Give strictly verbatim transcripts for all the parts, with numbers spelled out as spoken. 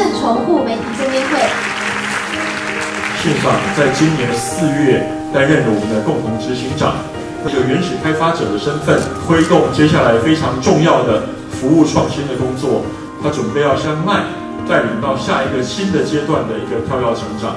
正重户媒体见面会。 信访在今年四月担任了我们的共同执行长，这个原始开发者的身份，推动接下来非常重要的服务创新的工作。他准备要将赖带领到下一个新的阶段的一个跳跃成长。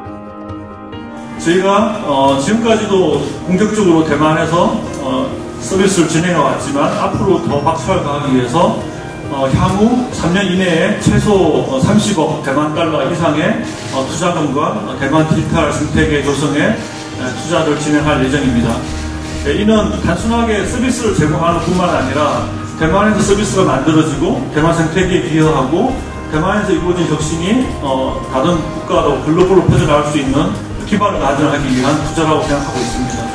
저희가 어, 지금까지도 공격적으로 대만에서 어, 서비스를 진행해 왔지만 앞으로 더 박차를 가하기 위해서 어, 향후 삼 년 이내에 최소 삼십억 대만 달러 이상의 어, 투자금과 어, 대만 디지털 생태계 조성에 에, 투자를 진행할 예정입니다. 네, 이는 단순하게 서비스를 제공하는 뿐만 아니라 대만에서 서비스가 만들어지고 대만 생태계에 기여하고 대만에서 이루어진 혁신이 어, 다른 국가로 글로벌로 퍼져나갈 수 있는 기반을 마련하기 위한 투자라고 생각하고 있습니다.